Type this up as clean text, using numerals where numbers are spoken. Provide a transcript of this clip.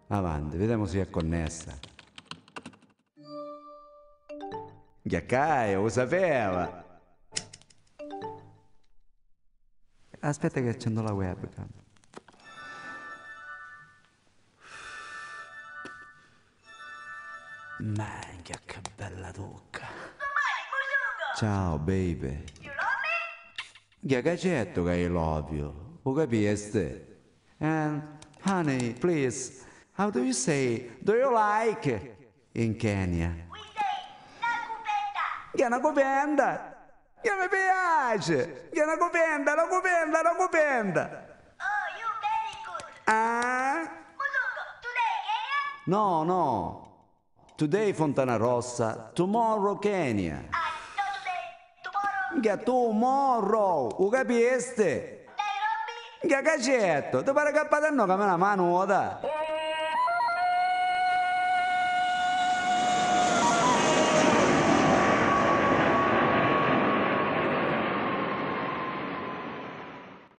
Avanti, vediamo se è connessa. Ghiaccai, lo sapeva. Aspetta che accendo la webcam. Minchia, che bella tucca. Ciao, baby. You love me? Ghiaccacetto che io love you. Lo capisci? And, honey, please, how do you say, do you like? In Kenya. We say, la cupetta. Che è una cupenda! Che mi piace! Che è una cupenda, la cupenda, la cupenda! Oh, you very good. Ah? Musungo, today, Kenya? No, no. Today Fontana Rossa, tomorrow Kenya. Not today, tomorrow. Che tomorrow, lo capisci? Nairobi? Che cacetto, ti pare che a no che me la mano da?